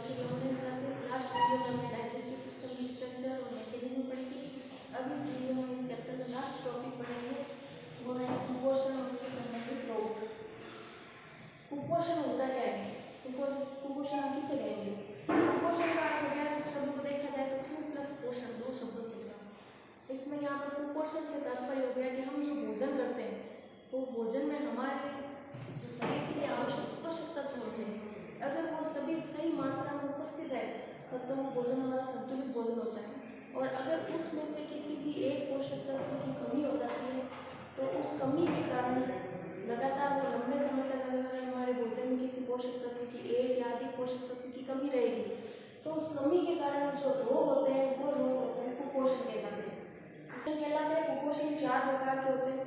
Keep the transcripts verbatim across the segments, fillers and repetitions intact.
स्वादिष्ट online classes. Last video में हमने डाइजेस्टिव सिस्टम की स्ट्रक्चर और मैकेनिज्म पढ़ी थी। अब इस वीडियो में इस चैप्टर का लास्ट टॉपिक पढ़ेंगे, वो है कुपोषण और उससे संबंधित रोग। कुपोषण होता क्या है? कुपोषण हम किसे कहेंगे? कुपोषण का अर्थ हो गया, इस शब्द को देखा जाए तो कु प्लस पोषण, दो शब्दों से बना। इसमें यहाँ पर कुपोषण से तात्पर्य हो गया कि हम जो भोजन करते हैं वो भोजन में हमारे जो शरीर के लिए आवश्यक पोषक तत्व होते हैं, अगर वो सभी सही मात्रा में उपस्थित है तब तो वो भोजन हमारा संतुलित भोजन होता है। और अगर उसमें से किसी भी एक पोषक तत्व की कमी हो जाती है तो उस कमी के कारण लगातार वो लंबे समय तक अगर हमारे भोजन में किसी पोषक तत्व की एक या अधिक पोषक तत्व की कमी रहेगी तो उस कमी के कारण जो रोग होते हैं वो रोग होते हैं कुपोषण कहलाते हैं। कहलाते हैं कुपोषण चार प्रकार के होते हैं: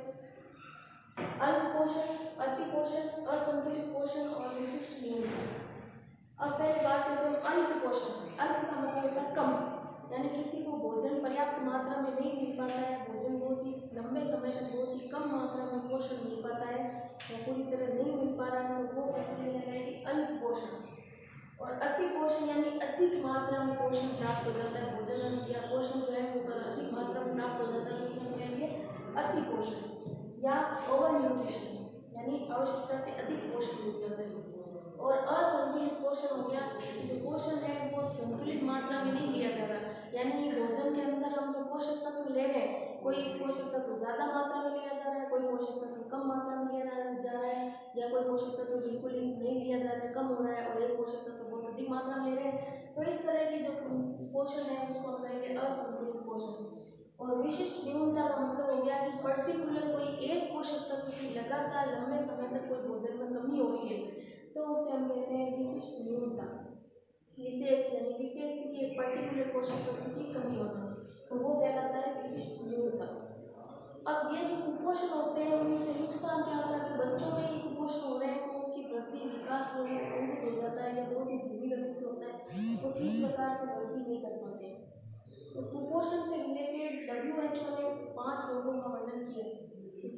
अल्प पोषण, अति पोषण, असंतुलित पोषण और विशिष्ट न्यूनता। अब पहले बात करते हैं अल्प पोषण। अल्प का मतलब होता है कम, यानी किसी को भोजन पर्याप्त मात्रा में नहीं मिल पाता है, भोजन बहुत ही लंबे समय तक बहुत ही कम मात्रा में पोषण मिल पाता है या पूरी तरह नहीं मिल पा रहा है तो वो कहते हैं अल्प पोषण। और अति पोषण यानी अधिक मात्रा में पोषण प्राप्त हो जाता है, भोजन या पोषण जो है वो अधिक मात्रा में प्राप्त हो जाता है, उसे हम कहेंगे अति पोषण। या ओवर न्यूट्रिशन यानी आवश्यकता से अधिक पोषण मिल जाता है। और असंतुलित पोषण हो गया, जो पोषण है वो संतुलित मात्रा में नहीं लिया जा रहा, यानी भोजन के अंदर हम जो पोषक तत्व ले रहे हैं, कोई पोषक तत्व ज़्यादा मात्रा में लिया जा रहा है, कोई पोषक तत्व कम मात्रा में लिया जा रहा है, या कोई पोषक तत्व बिल्कुल नहीं लिया जा रहा है, कम हो रहा है, और एक पोषक तत्व बहुत अधिक मात्रा में ले रहे हैं। तो इस तरह की जो पोषण है उसको हम कहेंगे असंतुलित पोषण। और विशिष्ट न्यूनता का मतलब हो गया कि पर्टिकुलर कोई एक पोषक तत्व की लगातार लंबे समय तक कोई भोजन में कमी हो रही है तो उसे हम कहते हैं विशिष्ट न्यूनता। विशेष यानी विशेष किसी एक पर्टिकुलर पोषक तत्व की कमी होना तो वो कहलाता है विशिष्ट न्यूनता। अब ये जो कुपोषण होते हैं उनसे नुकसान क्या होता है? बच्चों में ये कुपोषण हो रहे हैं तो उनकी वृद्धि विकास जो है कुंठित हो जाता है या बहुत ही धीमी गति से होता है, वो ठीक प्रकार से वृद्धि नहीं कर पाते। तो कुपोषण से रिलेटेड डब्ल्यू एच ओ ने पांच रोगों का वर्णन किया है।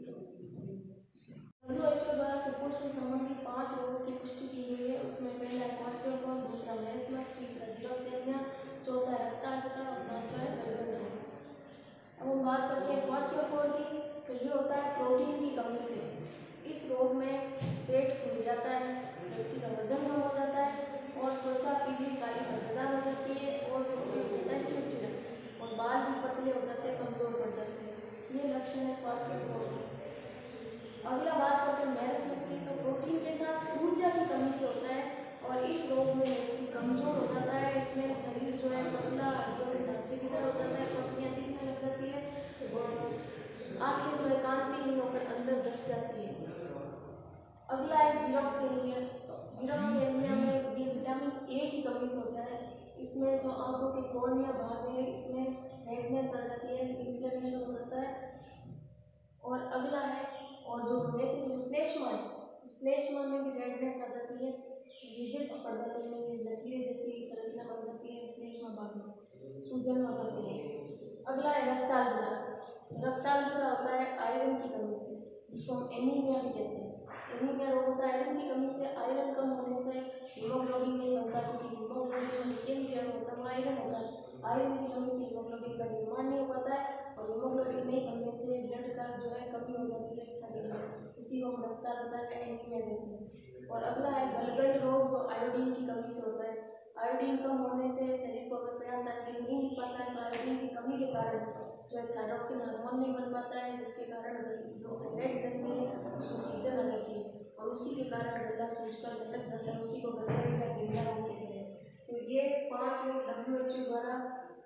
डब्ल्यू एच ओ द्वारा कुपोषण संबंधी पांच रोगों की पुष्टि की गई है। उसमें पहला है क्वार्सियोकोर, दूसरा मेरेस्मस, तीसरा जीरोफ्थेल्मिया, चौथा है रक्ताल्पता और पांचवा है गलगंड रोग। अब हम बात करते हैं क्वार्सियोकोर की, तो ये होता है प्रोटीन की कमी से। इस रोग में पेट फूल जाता है, व्यक्ति का वजन कम हो जाता है और त्वचा पीली काली धब्बेदार हो जाती है और व्यक्ति हो जाता है चिड़चिड़ा और बाल भी पतले हो जाते हैं, कमजोर पड़ जाते हैं। ये लक्षण है क्वार्सियोकोर के। अगला बात करते हैं मेरेस्मस की, तो प्रोटीन के साथ ऊर्जा की कमी से होता है और इस रोग में व्यक्ति कमजोर हो जाता है। इसमें शरीर जो है पतला हड्डियों के ढांचे की तरह हो जाता है, पसलियाँ दिखने लग जाती है और आंखें जो है कांतिहीन होकर अंदर धस जाती है। अगला है जीरोफ्थेल्मिया। जीरोफ्थेल्मिया में ये विटामिन ए की कमी से होता है। इसमें जो आंखों के कॉर्निया भाग है इसमें रेडनेस आ जाती है, इन्फ्लेमेशन हो जाता है। और अगला है और जो नेत्र की जो श्लेष्मा है, श्लेष्मा में भी रेडनेस आ जाती है, रिजिड्स पड़ जाती है, लकीरें जैसी संरचना बन जाती है, श्लेष्मा भाग में सूजन हो जाती है। अगला है रक्ताल्पता। रक्ताल्पता होता है आयरन की कमी से, जिसको हम एनीमिया भी कहते हैं। एनीमिया रोग होता है आयरन की कमी से। आयरन कम होने से हीमोग्लोबिन नहीं बनता, क्योंकि हीमोग्लोबिन में केंद्रीय अणु होता है वो आयरन होता है। आयरन की कमी से हीमोग्लोबिन का निर्माण नहीं हो पाता है और हीमोग्लोबिन नहीं बनने से ब्लड का जो है कमी हो जाती है शरीर में, उसी को हम रक्ताल्पता या एनीमिया कहते हैं। और अगला है गलगंड रोग, जो आयोडीन की कमी से होता है। आयोडीन कम होने से शरीर को अगर पर्याप्त आयोडीन नहीं मिल पाता है तो आयोडीन की कमी के कारण जो है थायरॉक्सिन हार्मोन नहीं बन पाता है, जिसके कारण जो ब्लड बनती है उसको सूजन आ जाती है और उसी के कारण गला सूजकर लटक जाता है, उसी को गलगंड या गिल्ला रोग कहते हैं। तो ये पांच रोग डब्ल्यू एच ओ द्वारा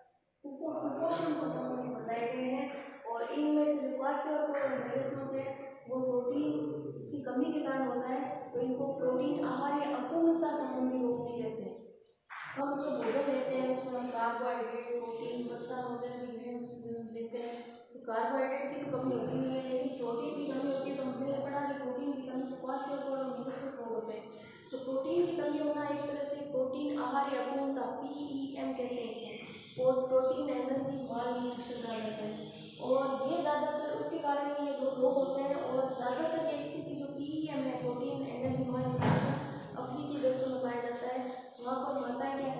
कुपोषण से संबंधित बताए गए हैं। और इनमें से जो क्वार्सियोकोर और मेरेस्मस है वो प्रोटीन की कमी के कारण होता है, तो इनको प्रोटीन आहार या अपूर्णता संबंधी रोग भी कहते हैं। हम जो भोजन लेते हैं उसमें हम कार्बोहाइड्रेट, प्रोटीन, वसा वगैरह भी लेते हैं, तो कार्बोहाइड्रेट की तो कमी होती नहीं है, लेकिन प्रोटीन की कमी होती है। तो हमने पढ़ा कि प्रोटीन की कमी से क्वार्सियोकोर और मेरेस्मस रोग होते हैं। तो प्रोटीन की कमी होना एक तरह से प्रोटीन आहार या अपूर्णता, पी ई एम कहते हैं इसको, और प्रोटीन एनर्जी माल न्यूट्रिशन कहा जाता है। और ये ज़्यादातर उसके कारण ये दो रोग होते हैं। और ज़्यादातर ये स्थिति जो पी ई एम है, प्रोटीन एनर्जी माल न्यूट्रिशन, अफ्रीकी देशों में पाया जाता है। वहाँ पर माताएं क्या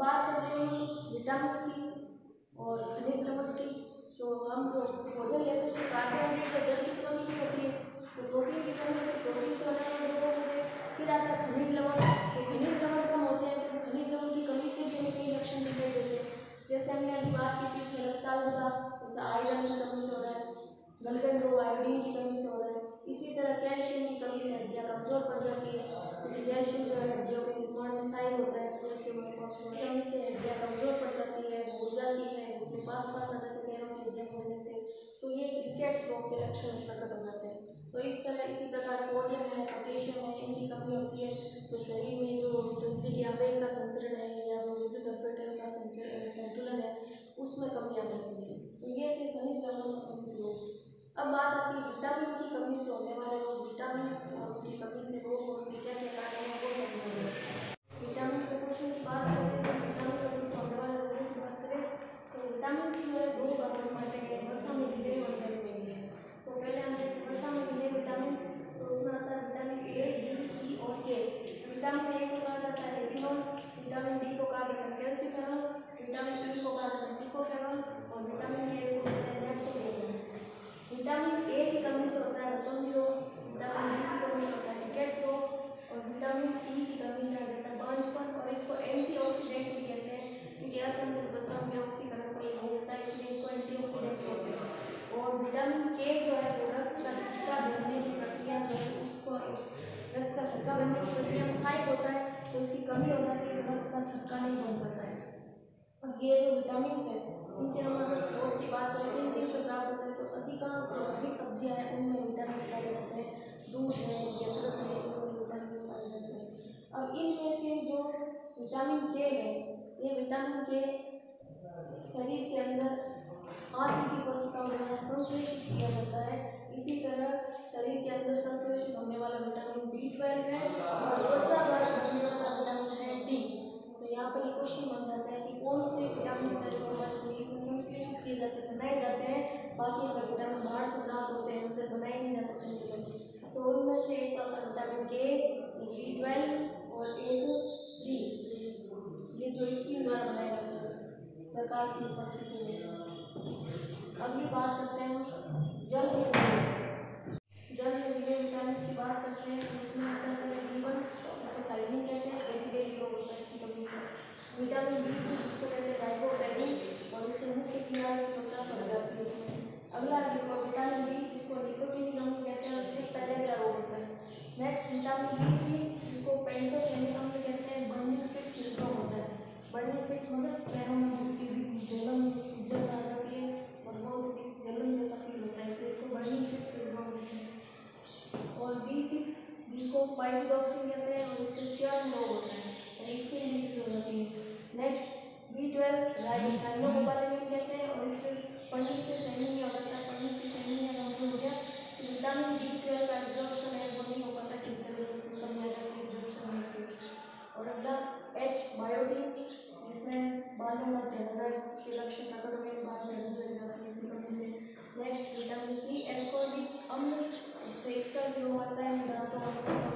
बात करते हैं विटामिन की और खनिज लवण की। तो हम जो भोजन लेते हैं उसमें कार्बोहाइड्रेट और जल की कमी भी होती है, तो प्रोटीन की कमी होती है, प्रोटीन से बना हुआ लोगों को दे। फिर आता है खनिज लवण, तो खनिज लवण कम होते हैं, तो खनिज लवण की कमी से भी हमें कई लक्षण दिखाई देते हैं। जैसे हमने अभी बात की थी इसमें रक्ताल्पता, जैसे आयरन की कमी से हो रहा है, गलगन रोग आयोडीन की कमी से हो रहा है। इसी तरह कैल्शियम की कमी से हड्डियाँ कमजोर पड़ जाती है, क्योंकि कैल्शियम जो है हड्डियों के निर्माण में सहायक होता है। कैल्शियम और फॉस्फोरस की कमी से हड्डियाँ कमजोर पड़ जाती है, मुड़ जाती है, घुटने पास पास आ जाते हैं पैरों की हड्डियाँ होने से, तो ये रिकेट्स रोग के लक्षण प्रकट हो जाते हैं। तो इस तरह इसी प्रकार सोडियम है, पोटेशियम है, इनकी कमी होती है, तो शरीर में जो तंत्रिका आवेग का संचरण है या जो विद्युत अपघटन का संचरण संतुलन है उसमें कमी आ जाती है। तो ये थे खनिज लवणों से संबंधित रोग। अब बात आती है विटामिन की कमी से होने वाले रोग। विटामिन और उनकी कमी से रोग और उनके क्या क्या कारण है वो समझेंगे। विटामिन प्रपोर्शन की बात करते हैं, तो विटामिन कमी से होने वाले रोगों की बात करें तो विटामिन सी जो है दो भागों में बांटे गए, वसा में मिले और जल में मिले। तो पहले हम देखते हैं वसा में मिले विटामिन, तो उसमें आता है विटामिन ए, डी, ई और के। विटामिन ए को कहा जाता है रेटिनॉल, विटामिन डी को कहा जाता है कैल्सिफेरॉल, विटामिन ई को कहा जाता है टिकोफेरॉल और विटामिन के को कहते हैं नेफ्थोफेरॉल। विटामिन ए की कमी से होता है रतौंधी रोग, विटामिन डी की कमी से होता है रिकेट्स रोग और विटामिन ई की कमी से आ जाता है बांझपन, और इसको एंटीऑक्सीडेंट भी कहते हैं, क्योंकि असंतुलित वसा में ऑक्सीकरण को ये होता है, इसलिए इसको एंटीऑक्सीडेंट कहते हैं। और विटामिन के जो है वो रक्त का थक्का जमने की प्रक्रिया जो है उसको रक्त का थक्का बनने की प्रक्रिया में सहायक होता है, तो इसकी कमी हो जाती है, रक्त का थक्का नहीं बन पाता है। अब ये जो विटामिन है इनके हम अगर स्रोत की बात करें इन किन से प्राप्त होते हैं, तो अधिकांश जो हरी सब्जियां हैं उनमें विटामिन पाए जाते हैं, दूध है, यकृत है, इनमें विटामिन पाए जाते हैं। अब इनमें से जो विटामिन के है, ये विटामिन के शरीर के अंदर हाथी की कोशिकाओं द्वारा संश्लेषित किया जाता है। इसी तरह शरीर के अंदर संश्लेषित होने वाला विटामिन बी ट्वेल्व है और त्वचा द्वारा बनने वाला विटामिन है डी। तो यहाँ पर ये क्वेश्चन बन जाता है कि कौन से विटामिन है जो हमारे शरीर में संश्लेषित किए जाते हैं, बनाए जाते हैं, बाकी हमें विटामिन बाहर से प्राप्त होते हैं, अंदर बनाए नहीं जाते शरीर में। तो उनमें से एक आता है विटामिन के, बी ट्वेल्व और एक डी, ये जो स्किन द्वारा बनाए जाते हैं प्रकाश की उपस्थिति में। अगली बात करते हैं जल में मिले जल में मिले विटामिन की बात करते हैं, तो उसमें आता है बी वन, इसको थायमिन कहते हैं, एंटीबॉडी रोग होता है इसकी कमी से। विटामिन बी टू जिसको कहते हैं राइबोफ्लेविन, और इससे मुख्य किनारे की त्वचा फट जाती है इसमें। अगला विटामिन बी जिसको निकोटीन की कमी कहते हैं, उससे पेलेग्रा रोग होता है। नेक्स्ट विटामिन बी थ्री जिसको पेंटोथेनिक कमी कहते हैं, बर्निंग फिट सिंड्रोम होता है। बर्निंग फिट मतलब पैरों में बहुत ही जलन सूजन आ जाती है और बहुत ही जलन जैसा फील होता है, इसलिए इसको बर्निंग फिट सिंड्रोम कहते हैं। और बी सिक्स जिसको पाइरोडॉक्सिन कहते हैं, और इससे चर्म रोग होता है और स्किन डिजीज हो जाती है। नेक्स्ट बी ट्वेल्व राइबोसाइनोकोबालेमिन कहते हैं, और इससे पढ़ने से सैनिक हो जाता है, पढ़ने से सैनिक कमजोर हो गया, तो विटामिन बी ट्वेल्व का एब्जॉर्प्शन है वो नहीं हो पाता ठीक तरह से, उसमें कमी आ जाती है एब्जॉर्प्शन होने से। और अगला एच बायोटीन जिसमें बालों में झड़ना के लक्षण प्रकट हो गए, बाल झड़ने लग जाते हैं इसकी कमी से। नेक्स्ट विटामिन सी एस्कॉर्बिक अम्ल, इससे इसका भी रोग आता है, दांतों में